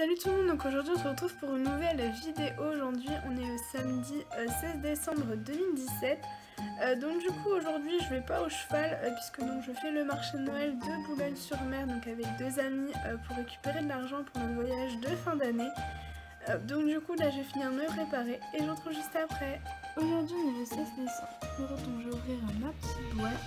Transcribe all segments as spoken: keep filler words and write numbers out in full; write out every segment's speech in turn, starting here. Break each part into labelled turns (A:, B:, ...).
A: Salut tout le monde, donc aujourd'hui on se retrouve pour une nouvelle vidéo. Aujourd'hui on est le samedi euh, seize décembre deux mille dix-sept. Euh, donc du coup aujourd'hui je vais pas au cheval euh, puisque donc je fais le marché de Noël de Boulogne-sur-Mer, donc avec deux amis euh, pour récupérer de l'argent pour notre voyage de fin d'année. Euh, donc du coup là je vais finir de me préparer et je vous retrouve juste après. Aujourd'hui on est le seize décembre, pour autant je vais ouvrir ma petite boîte.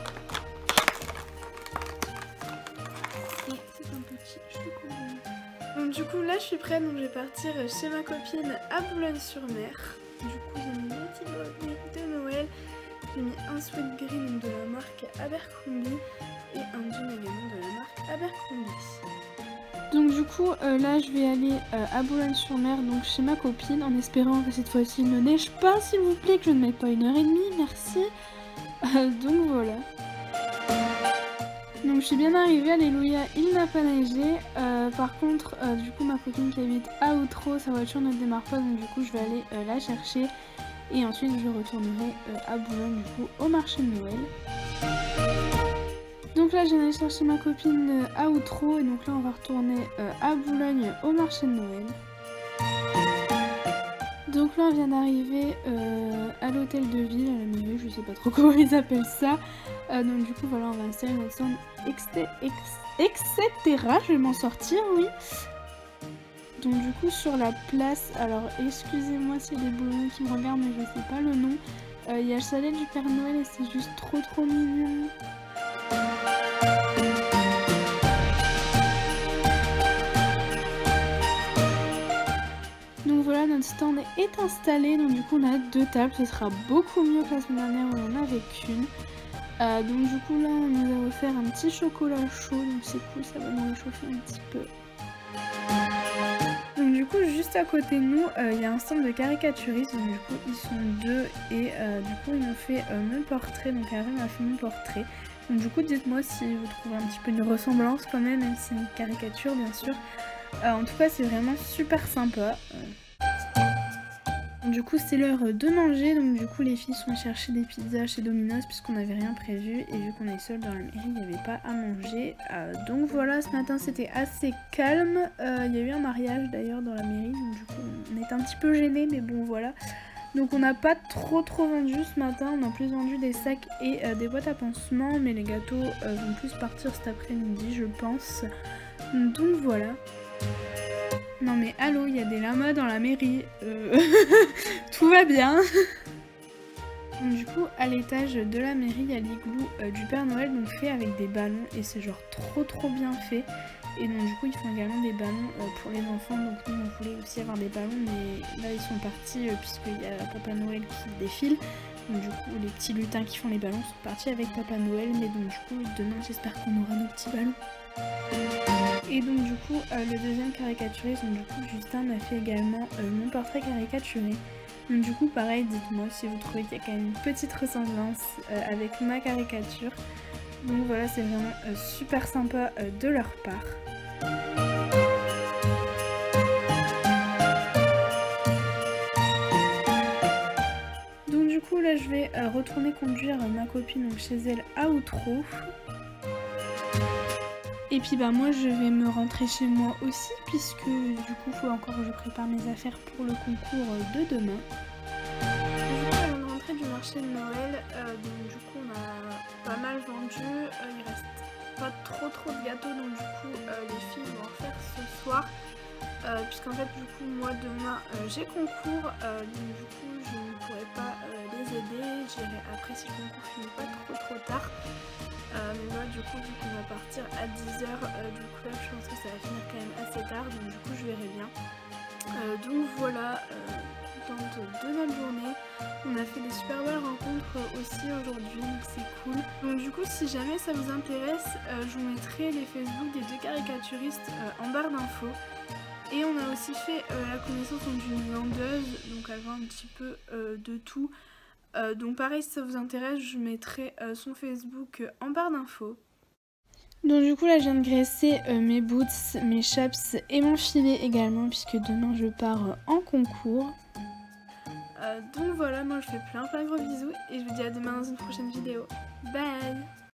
A: Et c'est un petit chocolat. Donc du coup là je suis prête, donc je vais partir chez ma copine à Boulogne-sur-Mer. Du coup j'ai mis mon petit bonnet de Noël, j'ai mis un sweat green de la marque Abercrombie et un jean également de la marque Abercrombie. Donc du coup euh, là je vais aller euh, à Boulogne-sur-Mer, donc chez ma copine, en espérant que cette fois-ci il ne neige pas, s'il vous plaît, que je ne mette pas une heure et demie, merci. Euh, donc voilà. Donc je suis bien arrivée, alléluia, il n'a pas neigé. Euh, par contre, euh, du coup ma copine qui habite à Outreau, sa voiture ne démarre pas, donc du coup je vais aller euh, la chercher. Et ensuite je retournerai euh, à Boulogne, du coup, au marché de Noël. Donc là j'ai allé chercher ma copine euh, à Outreau, et donc là on va retourner euh, à Boulogne au marché de Noël. Donc là on vient d'arriver euh, à l'hôtel de ville, à la mairie, je sais pas trop comment ils appellent ça. Euh, donc du coup voilà, on va installer notre stand, et cetera. Je vais m'en sortir, oui. Donc du coup sur la place, alors excusez-moi s'il y a des boulons qui me regardent, mais je sais pas le nom. Euh, Il y a le chalet du Père Noël et c'est juste trop trop mignon. Donc voilà, notre stand est installé, donc du coup on a deux tables, ce sera beaucoup mieux que la semaine dernière où on en avait qu'une. Euh, donc du coup là on nous a offert un petit chocolat chaud, donc c'est cool, ça va nous réchauffer un petit peu. Donc du coup juste à côté de nous il euh, y a un stand de caricaturistes, donc du coup ils sont deux et euh, du coup ils m'ont fait euh, mon portrait, donc Harry m'a fait mon portrait. Donc du coup dites-moi si vous trouvez un petit peu une ressemblance quand même, même si c'est une caricature bien sûr. Euh, en tout cas c'est vraiment super sympa. Euh... Du coup c'est l'heure de manger, donc du coup les filles sont chercher des pizzas chez Domino's puisqu'on n'avait rien prévu et vu qu'on est seul dans la mairie il n'y avait pas à manger. Euh, donc voilà, ce matin c'était assez calme, euh, il y a eu un mariage d'ailleurs dans la mairie, donc du coup on est un petit peu gênés, mais bon voilà. Donc on n'a pas trop trop vendu ce matin, on a plus vendu des sacs et euh, des boîtes à pansements, mais les gâteaux euh, vont plus partir cet après-midi je pense. Donc voilà. Non mais allô, il y a des lamas dans la mairie, euh... tout va bien. Donc, du coup à l'étage de la mairie il y a l'igloo euh, du Père Noël, donc fait avec des ballons et c'est genre trop trop bien fait. Et donc du coup ils font également des ballons euh, pour les enfants, donc nous on voulait aussi avoir des ballons mais là ils sont partis euh, puisqu'il y a Papa Noël qui défile. Donc du coup les petits lutins qui font les ballons sont partis avec Papa Noël, mais donc du coup demain j'espère qu'on aura nos petits ballons. Et donc du coup euh, le deuxième caricaturiste, donc du coup Justin m'a fait également euh, mon portrait caricaturé. Donc du coup pareil, dites-moi si vous trouvez qu'il y a quand même une petite ressemblance euh, avec ma caricature. Donc voilà, c'est vraiment euh, super sympa euh, de leur part. Donc du coup là je vais euh, retourner conduire euh, ma copine donc, chez elle à Outreau. Et puis bah moi je vais me rentrer chez moi aussi puisque du coup il faut encore que je prépare mes affaires pour le concours de demain. Du coup on est rentré du marché de Noël, euh, donc du coup on a pas mal vendu, euh, il reste pas trop trop de gâteaux, donc du coup euh, les filles vont en faire ce soir. Euh, puisqu'en fait du coup moi demain euh, j'ai concours, euh, donc du coup je ne pourrai pas euh, les aider, j'irai après si le concours finit pas trop trop tard. Euh, mais moi du coup vu qu'on va partir à dix heures, euh, du coup là je pense que ça va finir quand même assez tard, donc du coup je verrai bien. Euh, donc voilà, euh, contente de notre journée, on a fait des super belles rencontres aussi aujourd'hui, donc c'est cool. Donc du coup si jamais ça vous intéresse, euh, je vous mettrai les Facebook des deux caricaturistes euh, en barre d'infos. Et on a aussi fait euh, la connaissance d'une vendeuse, donc elle vend un petit peu euh, de tout. Euh, donc pareil, si ça vous intéresse, je mettrai euh, son Facebook euh, en barre d'infos. Donc du coup là je viens de graisser euh, mes boots, mes chaps et mon filet également, puisque demain je pars euh, en concours. Euh, donc voilà, moi je fais plein plein gros bisous et je vous dis à demain dans une prochaine vidéo. Bye!